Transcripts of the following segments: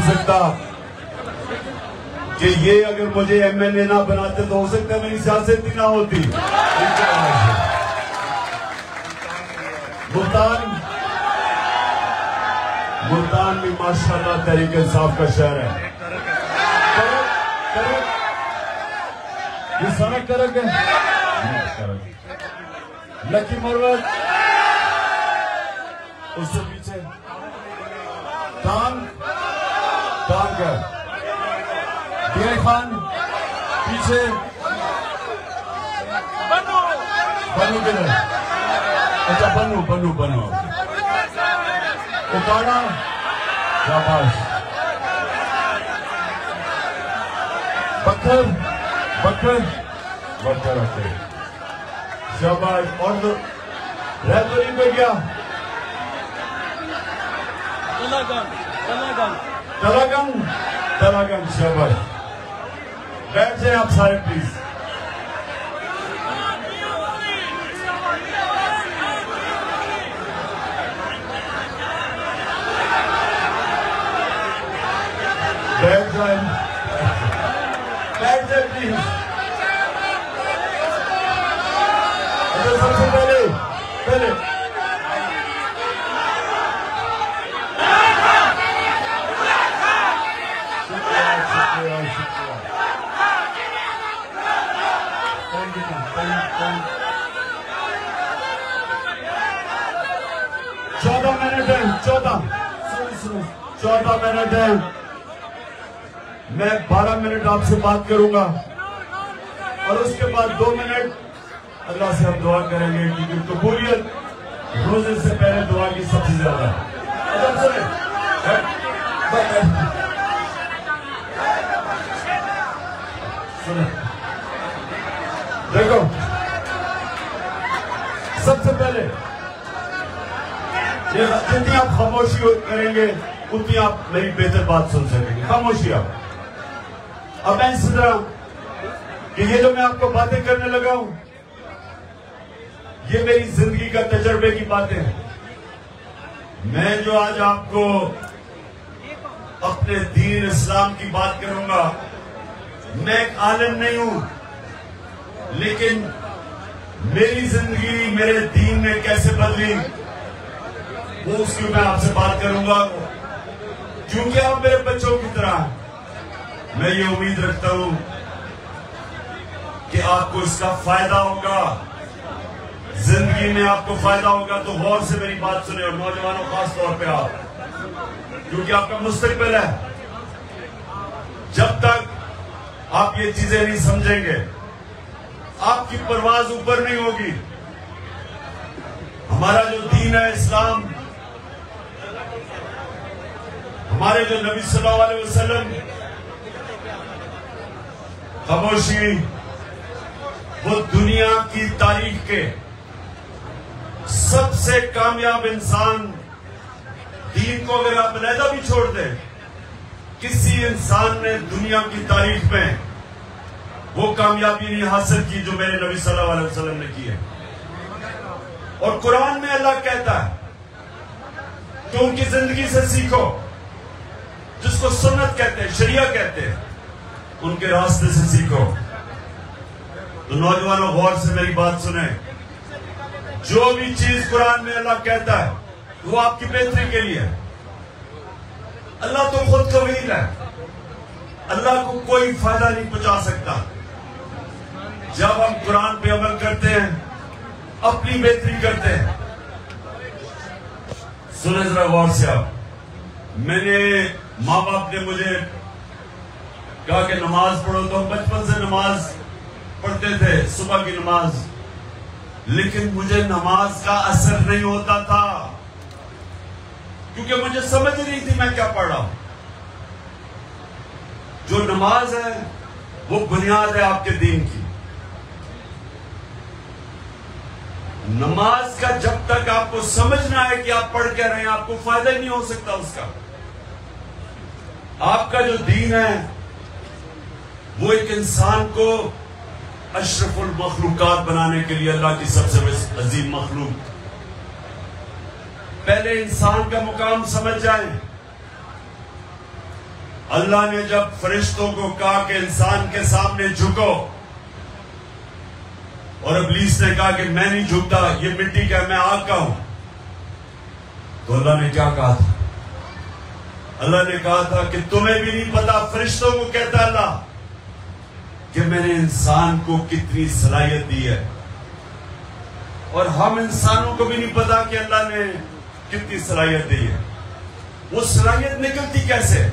سکتا کہ یہ اگر مجھے ایم ایل اے نہ بناتے تو ہو سکتا ہے میری سیاست ہی نہ ہوتی. ملتان بھی ماشاءاللہ تحریک انصاف کا شہر ہے. یہ سڑک کرک ہے لکی مروت اس سے پیچھے ٹانگ ہے ڈی آئی خان پیچھے بنو کدھر اچھا بنو اکاڑا شاباش بکر رکھے شاباش اور تو رہبری پہ گیا تلاگن شاباش. بیٹھ جائیں آپ سارے پلیز. بیٹھ جائیں پلیز. سب سے پہلے چودہ منٹ ہے. میں 12 منٹ آپ سے بات کروں گا اور اس کے بعد 2 منٹ اللہ سے ہم دعا کریں گے کیونکہ قبولیت روزے سے پہلے دعا کی سب سے زیادہ دیکھو. سب سے پہلے جتنی آپ خاموشی کریں گے اتنی آپ میری بہتر بات سن سکیں گے. خاموشی آپ. اب میں اس طرح کہ یہ جو میں آپ کو باتیں کرنے لگا ہوں یہ میری زندگی کا تجربے کی باتیں ہیں. میں جو آج آپ کو اپنے دین اسلام کی بات کروں گا میں ایک عالم نہیں ہوں لیکن میری زندگی میرے دین نے کیسے بدلی وہ اس کی میں آپ سے بات کروں گا. کیونکہ آپ میرے بچوں کی طرح ہیں میں یہ امید رکھتا ہوں کہ آپ کو اس کا فائدہ ہوگا. زندگی میں آپ کو فائدہ ہوگا تو غور سے میری بات سنیں اور نوجوانوں خاص طور پہ آپ کیونکہ آپ کا مستقبل ہے. جب تک آپ یہ چیزیں نہیں سمجھیں گے آپ کی پرواز اوپر نہیں ہوگی. ہمارا جو دین ہے اسلام ہمارے جو نبی صلی اللہ علیہ وسلم خاموشی وہ دنیا کی تاریخ کے سب سے کامیاب انسان. دین کو اگر آپ علیحدہ بھی چھوڑ دیں کسی انسان نے دنیا کی تاریخ میں وہ کامیابی نہیں حاصل کی جو میرے نبی صلی اللہ علیہ وسلم نے کی ہے. اور قرآن میں اللہ کہتا ہے کہ ان کی زندگی سے سیکھو جس کو سنت کہتے ہیں شریعہ کہتے ہیں ان کے راستے سے سیکھو. تو نوجوانوں غور سے میری بات سنیں. جو بھی چیز قرآن میں اللہ کہتا ہے وہ آپ کی بہتری کے لیے ہے. اللہ تو خود قویل ہے. اللہ کو کوئی فائدہ نہیں پہنچا سکتا. جب ہم قرآن پہ عمل کرتے ہیں اپنی بہتری کرتے ہیں. سنیں ذرا غور سے آپ. میں نے ماں باپ نے مجھے کہا کہ نماز پڑھو تو ہم بچپن سے نماز پڑھتے تھے صبح کی نماز. لیکن مجھے نماز کا اثر نہیں ہوتا تھا کیونکہ مجھے سمجھ نہیں تھی میں کیا پڑھ رہا ہوں. جو نماز ہے وہ بنیاد ہے آپ کے دین کی. نماز کا جب تک آپ کو سمجھ نہ آئے کہ آپ پڑھ کیا رہے ہیں آپ کو فائدہ ہی نہیں ہو سکتا اس کا. آپ کا جو دین ہے وہ ایک انسان کو اشرف المخلوقات بنانے کے لیے اللہ کی سب سے عظیم مخلوق. پہلے انسان کا مقام سمجھ جائیں اللہ نے جب فرشتوں کو کہا کہ انسان کے سامنے جھکو، اور ابلیس نے کہا کہ میں نہیں جھکتا، یہ مٹی کا میں آگ کا ہوں، تو اللہ نے کیا کہا تھا؟ اللہ نے کہا تھا کہ تمہیں بھی نہیں پتا، فرشتوں کو کہتا اللہ کہ میں نے انسان کو کتنی صلاحیت دی ہے، اور ہم انسانوں کو بھی نہیں پتا کہ اللہ نے کتنی صلاحیت دی ہے۔ وہ صلاحیت نکلتی کیسے؟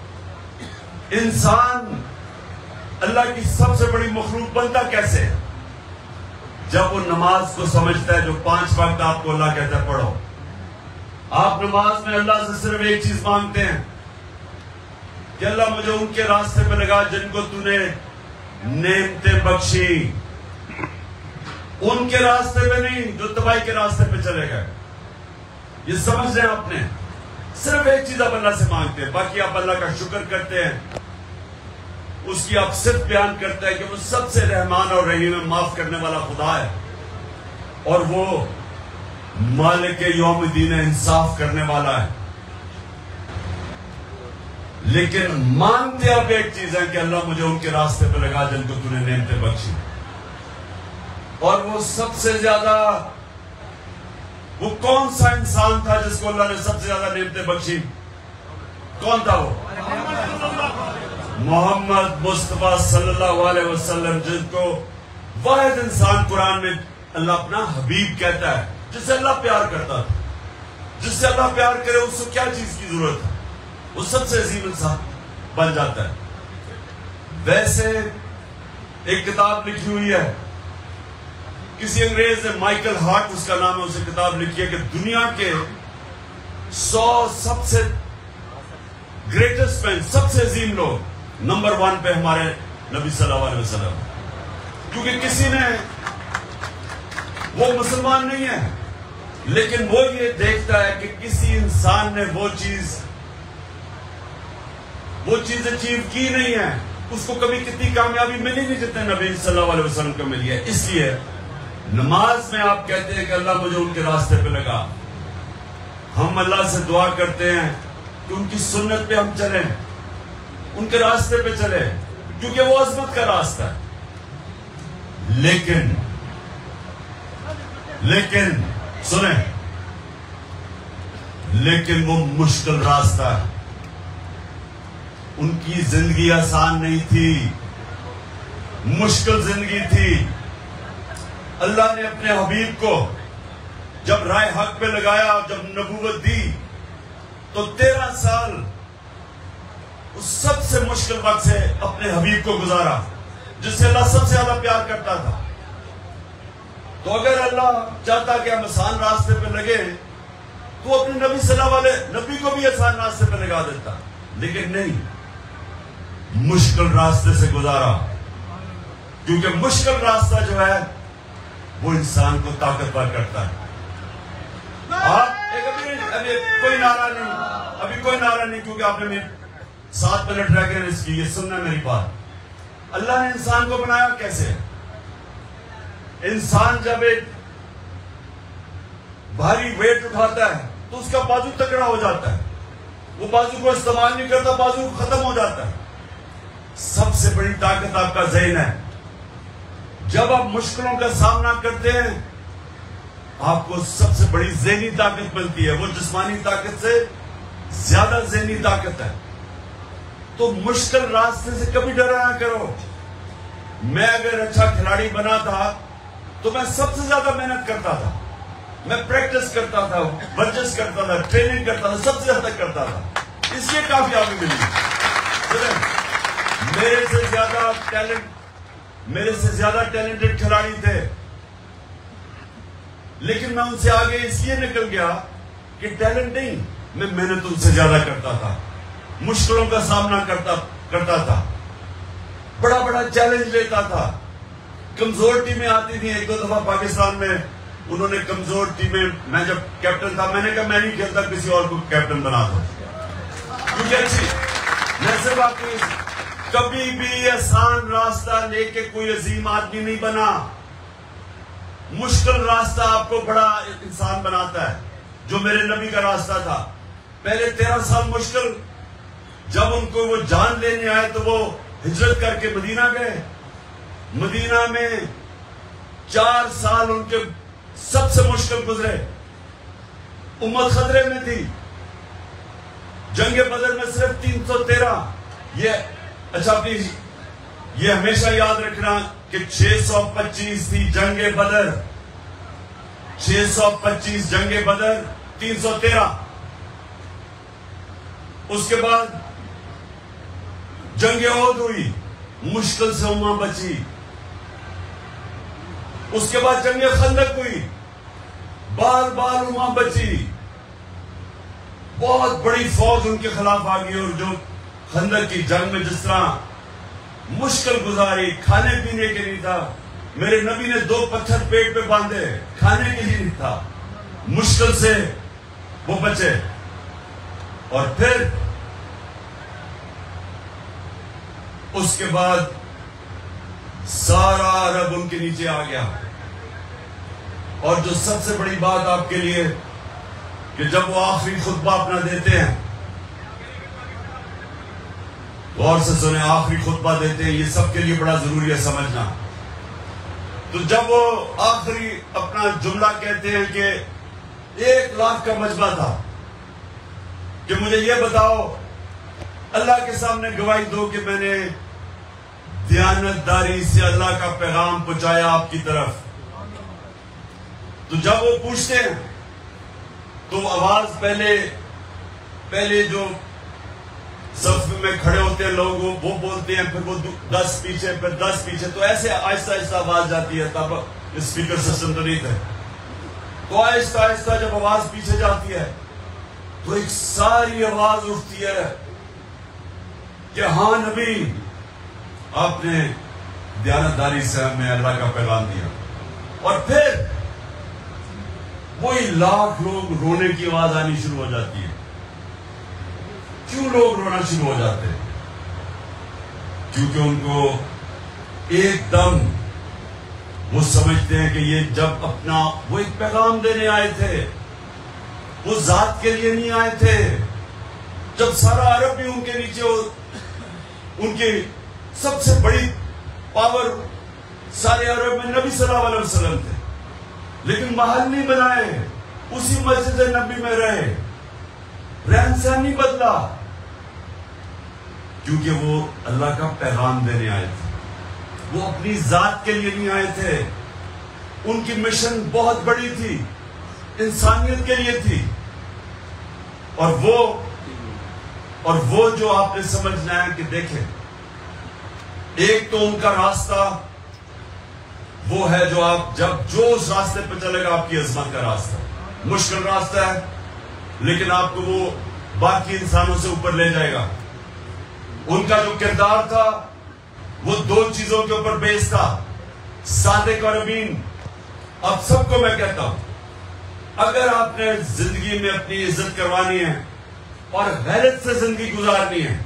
انسان اللہ کی سب سے بڑی مخلوق بنتا کیسے؟ جب وہ نماز کو سمجھتا ہے، جو 5 وقت آپ کو اللہ کہتا ہے پڑھو۔ آپ نماز میں اللہ سے صرف ایک چیز مانگتے ہیں کہ اللہ مجھے ان کے راستے پہ لگا جن کو تو نے نعمتیں بخشی، ان کے راستے پہ نہیں جو تباہی کے راستے پہ چلے گئے۔ یہ سمجھ رہے ہیں آپ نے؟ صرف ایک چیز آپ اللہ سے مانگتے ہیں، باقی آپ اللہ کا شکر کرتے ہیں، اس کی آپ صرف بیان کرتے ہیں کہ وہ سب سے رحمان اور رحیم ہے، معاف کرنے والا خدا ہے، اور وہ مالک یوم الدین انصاف کرنے والا ہے۔ لیکن مانتے آپ ایک چیز ہے کہ اللہ مجھے ان کے راستے پہ لگا جن کو تو نے نعمتیں بخشی، اور وہ سب سے زیادہ، وہ کون سا انسان تھا جس کو اللہ نے سب سے زیادہ نعمتیں بخشی؟ کون تھا وہ؟ محمد مصطفیٰ صلی اللہ علیہ وسلم، جن کو واحد انسان قرآن میں اللہ اپنا حبیب کہتا ہے، جس سے اللہ پیار کرتا تھا۔ جس سے اللہ پیار کرے اس کو کیا چیز کی ضرورت ہے؟ وہ سب سے عظیم انسان بن جاتا ہے۔ ویسے ایک کتاب لکھی ہوئی ہے، کسی انگریز نے، مائیکل ہارٹ اس کا نام ہے، اسے کتاب لکھی ہے کہ دنیا کے 100 سب سے گریٹسٹ مین، سب سے عظیم لوگ، نمبر 1 پہ ہمارے نبی صلی اللہ علیہ وسلم، کیونکہ کسی نے، وہ مسلمان نہیں ہے لیکن وہ یہ دیکھتا ہے کہ کسی انسان نے وہ چیز اچیو کی نہیں ہے، اس کو کبھی کتنی کامیابی ملی نہیں جتنے نبی صلی اللہ علیہ وسلم کو ملی ہے۔ اس لیے نماز میں آپ کہتے ہیں کہ اللہ مجھے ان کے راستے پہ لگا، ہم اللہ سے دعا کرتے ہیں کہ ان کی سنت پہ ہم چلیں، ان کے راستے پہ چلیں، کیونکہ وہ عظمت کا راستہ ہے۔ لیکن سنیں، لیکن وہ مشکل راستہ ہے۔ ان کی زندگی آسان نہیں تھی، مشکل زندگی تھی۔ اللہ نے اپنے حبیب کو جب رائے حق پہ لگایا، جب نبوت دی، تو 13 سال اس سب سے مشکل وقت سے اپنے حبیب کو گزارا، جس سے اللہ سب سے زیادہ پیار کرتا تھا۔ تو اگر اللہ چاہتا کہ ہم آسان راستے پہ لگے تو اپنے نبی صلی اللہ علیہ نبی کو بھی آسان راستے پہ لگا دیتا، لیکن نہیں، مشکل راستے سے گزارا، کیونکہ مشکل راستہ جو ہے وہ انسان کو طاقتور کرتا ہے۔ آپ ابھی کوئی نعرہ نہیں، کیونکہ آپ نے 7 منٹ رہ گئے اس کی، یہ سننا میری بات۔ اللہ نے انسان کو بنایا کیسے؟ انسان جب ایک بھاری ویٹ اٹھاتا ہے تو اس کا بازو تکڑا ہو جاتا ہے، وہ بازو کو استعمال نہیں کرتا، بازو ختم ہو جاتا ہے۔ سب سے بڑی طاقت آپ کا ذہن ہے۔ جب آپ مشکلوں کا سامنا کرتے ہیں آپ کو سب سے بڑی ذہنی طاقت ملتی ہے، وہ جسمانی طاقت سے زیادہ ذہنی طاقت ہے۔ تو مشکل راستے سے کبھی ڈرا نہ کرو۔ میں اگر اچھا کھلاڑی بنا تھا تو میں سب سے زیادہ محنت کرتا تھا، میں پریکٹس کرتا تھا، ورزش کرتا تھا، ٹریننگ کرتا تھا، سب سے زیادہ کرتا تھا، اس لیے کامیابی ملی۔ میرے سے زیادہ ٹیلنٹڈ کھلاڑی تھے، لیکن میں ان سے آگے اس لیے نکل گیا کہ ٹیلنٹ نہیں، میں محنت ان سے زیادہ کرتا تھا، مشکلوں کا سامنا کرتا تھا، بڑا بڑا چیلنج لیتا تھا۔ کمزور ٹیمیں آتی تھیں، 1-2 دفعہ پاکستان میں انہوں نے کمزور ٹیمیں، میں جب کیپٹن تھا میں نے کہا میں نہیں کھیلتا، کسی اور کو کیپٹن بنا دو، کیونکہ اچھی میں صرف آپ کو کبھی بھی آسان راستہ لے کے کوئی عظیم آدمی نہیں بنا۔ مشکل راستہ آپ کو بڑا انسان بناتا ہے، جو میرے نبی کا راستہ تھا۔ پہلے 13 سال مشکل، جب ان کو وہ جان لینے آئے تو وہ ہجرت کر کے مدینہ گئے. مدینہ میں 4 سال ان کے سب سے مشکل گزرے. امت خطرے میں تھی. جنگ بدر میں صرف 313. یہ ہمیشہ یاد رکھنا کہ 625 تھی جنگ بدر. 625 جنگ بدر، 313. اس کے بعد جنگ احد ہوئی، مشکل سے امت بچی. اس کے بعد جنگ خندق ہوئی، بار بار امت بچی. بہت بڑی فوج ان کے خلاف آ گئی، اور جو خندق کی جنگ میں جس طرح مشکل گزاری، کھانے پینے کے نہیں تھا. میرے نبی نے 2 پتھر پیٹ پہ باندھے، کھانے کے لیے نہیں تھا. مشکل سے وہ بچے. اور پھر اس کے بعد سارا عرب ان کے نیچے آ گیا. اور جو سب سے بڑی بات آپ کے لیے کہ جب وہ آخری خطبہ اپنا دیتے ہیں، غور سے سنیں، آخری خطبہ دیتے ہیں، یہ سب کے لیے بڑا ضروری ہے سمجھنا. تو جب وہ آخری اپنا جملہ کہتے ہیں کہ 1 لاکھ کا مجمع تھا کہ مجھے یہ بتاؤ، اللہ کے سامنے گواہی دو کہ میں نے دیانتداری سے اللہ کا پیغام پہنچایا آپ کی طرف. تو جب وہ پوچھتے ہیں تو آواز پہلے جو صف میں کھڑے ہوتے ہیں لوگ وہ بولتے ہیں، پھر وہ 10 پیچھے، پھر 10 پیچھے، تو ایسے آہستہ آہستہ آواز جاتی ہے. تب اسپیکر سسٹم تو نہیں تھا. تو آہستہ آہستہ جب آواز پیچھے جاتی ہے تو ایک ساری آواز اٹھتی ہے کہ ہاں نبی، آپ نے دیانتداری سے ہمیں اللہ کا پیغام دیا. اور پھر وہی لاکھ لوگ رونے کی آواز آنی شروع ہو جاتی ہے. کیوں لوگ رونا شروع ہو جاتے ہیں؟ کیونکہ ان کو ایک دم وہ سمجھتے ہیں کہ یہ جب وہ ایک پیغام دینے آئے تھے، وہ ذات کے لیے نہیں آئے تھے. جب سارا عرب بھی ان کے نیچے ان کی سب سے بڑی پاور سارے عرب میں نبی صلی اللہ علیہ وسلم تھے، لیکن محل نہیں بنائے، اسی مسجد نبی میں رہے، رہن سہن نہیں بدلا، کیونکہ وہ اللہ کا پیغام دینے آئے تھے. وہ اپنی ذات کے لیے نہیں آئے تھے. ان کی مشن بہت بڑی تھی، انسانیت کے لیے تھی. اور وہ جو آپ نے سمجھنا ہے کہ دیکھیں، ایک تو ان کا راستہ وہ ہے جو اس راستے پہ چلے گا آپ کی عظمت کا راستہ. مشکل راستہ ہے لیکن آپ کو وہ باقی انسانوں سے اوپر لے جائے گا. ان کا جو کردار تھا وہ 2 چیزوں کے اوپر بیس تھا، صادق اور امین. اب سب کو میں کہتا ہوں، اگر آپ نے زندگی میں اپنی عزت کروانی ہے اور غیرت سے زندگی گزارنی ہے،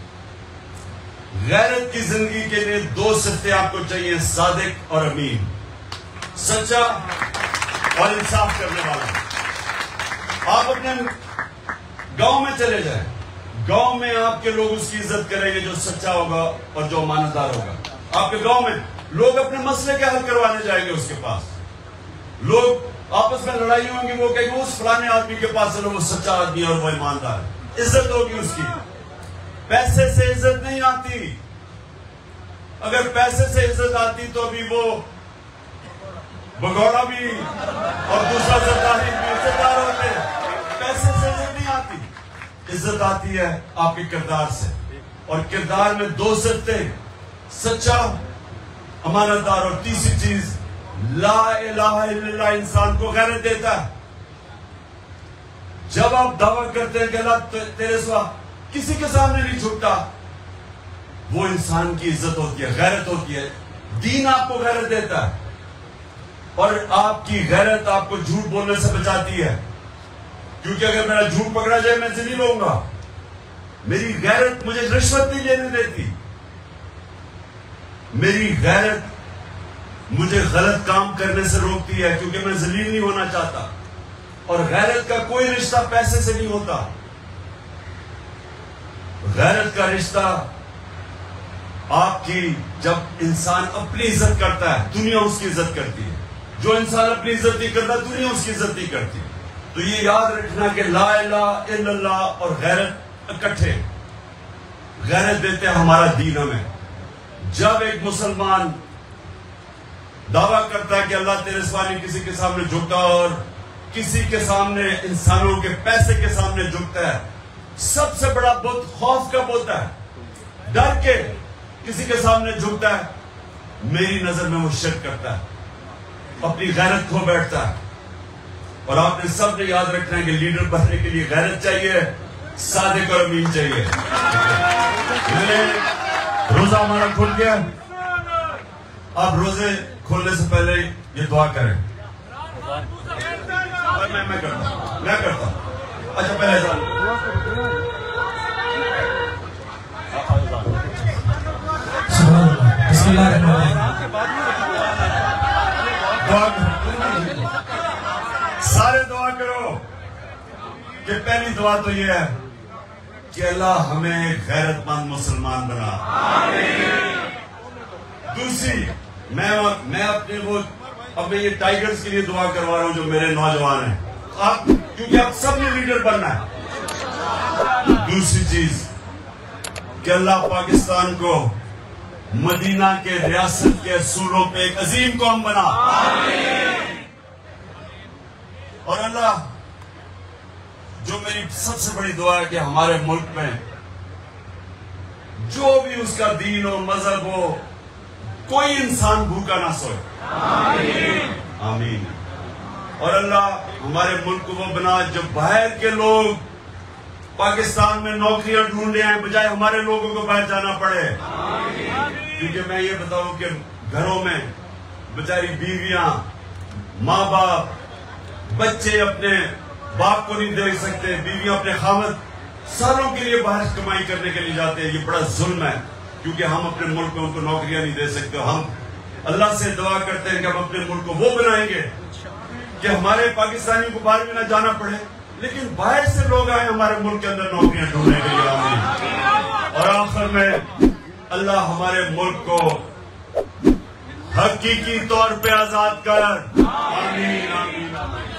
غیرت کی زندگی کے لیے 2 صفتیں آپ کو چاہیے، صادق اور امین، سچا اور انصاف کرنے والا. آپ اپنے گاؤں میں چلے جائیں، گاؤں میں آپ کے لوگ اس کی عزت کریں گے جو سچا ہوگا اور جو امانتدار ہوگا. آپ کے گاؤں میں لوگ اپنے مسئلے کے حل کروانے جائیں گے اس کے پاس. لوگ آپس میں لڑائی ہوں گی، وہ کہیں گے اس فلانے آدمی کے پاس چلو، وہ سچا آدمی اور وہ ایماندار ہے. عزت ہوگی اس کی. پیسے سے عزت نہیں آتی. اگر پیسے سے عزت آتی تو ابھی وہ بگوڑا بھی اور دوسرا سرداری بھی عزت دار ہوتے. پیسے سے عزت نہیں آتی. عزت آتی ہے آپ کے کردار سے، اور کردار میں 2 صفتیں، سچا، امانتدار، اور تیسری چیز لا الہ الا اللہ انسان کو غیرت دیتا ہے. جب آپ دعویٰ کرتے ہیں کہ اللہ تیرے سوا کسی کے سامنے نہیں جھکتا، وہ انسان کی عزت ہوتی ہے، غیرت ہوتی ہے. دین آپ کو غیرت دیتا ہے، اور آپ کی غیرت آپ کو جھوٹ بولنے سے بچاتی ہے. کیونکہ اگر میرا جھوٹ پکڑا جائے میں نہیں لوں گا. میری غیرت مجھے رشوت نہیں لینے دیتی. میری غیرت مجھے غلط کام کرنے سے روکتی ہے، کیونکہ میں ذلیل نہیں ہونا چاہتا. اور غیرت کا کوئی رشتہ پیسے سے نہیں ہوتا. غیرت کا رشتہ آپ کی، جب انسان اپنی عزت کرتا ہے دنیا اس کی عزت کرتی ہے، جو انسان اپنی عزت نہیں کرتا دنیا اس کی عزت نہیں کرتی. تو یہ یاد رکھنا کہ لا الہ الا اللہ اور غیرت اکٹھے غیرت دیتے ہیں ہمارا دین ہمیں. جب ایک مسلمان دعویٰ کرتا ہے کہ اللہ تیرے سوا نہیں کسی کے سامنے جھکتا اور کسی کے سامنے انسانوں کے پیسے کے سامنے جھکتا ہے، سب سے بڑا بت خوف کا ہوتا ہے، ڈر کے کسی کے سامنے جھکتا ہے، میری نظر میں وہ شرک کرتا ہے، اپنی غیرت کھو بیٹھتا ہے. اور آپ نے سب نے یاد رکھنا ہے کہ لیڈر بننے کے لیے غیرت چاہیے، صادق اور امین چاہیے. روزہ ہمارا کھل گیا، آپ روزے کھولنے سے پہلے یہ دعا کریں. میں کرتا ہوں. اچھا پہلے سارے دعا کرو کہ پہلی دعا تو یہ ہے کہ اللہ ہمیں غیرت مند مسلمان بنا. دوسری میں اپنے وہ اب میں یہ ٹائیگرز کے لیے دعا کروا رہا ہوں جو میرے نوجوان ہیں، آپ کیونکہ آپ سب نے لیڈر بننا ہے. دوسری چیز کہ اللہ پاکستان کو مدینہ کے ریاست کے اصولوں پہ ایک عظیم قوم بنا. اور اللہ جو میری سب سے بڑی دعا ہے کہ ہمارے ملک میں جو بھی اس کا دین ہو مذہب ہو کوئی انسان بھوکا نہ سوئے. آمین. اور اللہ ہمارے ملک کو وہ بنا جو باہر کے لوگ پاکستان میں نوکریاں ڈھونڈ رہے ہیں بجائے ہمارے لوگوں کو باہر جانا پڑے. کیونکہ میں یہ بتاؤں کہ گھروں میں بیچاری بیویاں ماں باپ بچے اپنے باپ کو نہیں دیکھ سکتے، بیویاں اپنے خاوند سالوں کے لیے باہر کمائی کرنے کے لیے جاتے ہیں. یہ بڑا ظلم ہے کیونکہ ہم اپنے ملک میں ان کو نوکریاں نہیں دے سکتے. ہم اللہ سے دعا کرتے ہیں کہ ہم اپنے ملک کو وہ بنائیں گے کہ ہمارے پاکستانیوں کو باہر بھی نہ جانا پڑے لیکن باہر سے لوگ آئے ہمارے ملک کے اندر نوکریاں ڈھونڈنے کے لیے. آمین. اور آخر میں اللہ ہمارے ملک کو حقیقی طور پہ آزاد کر. آمین آمین.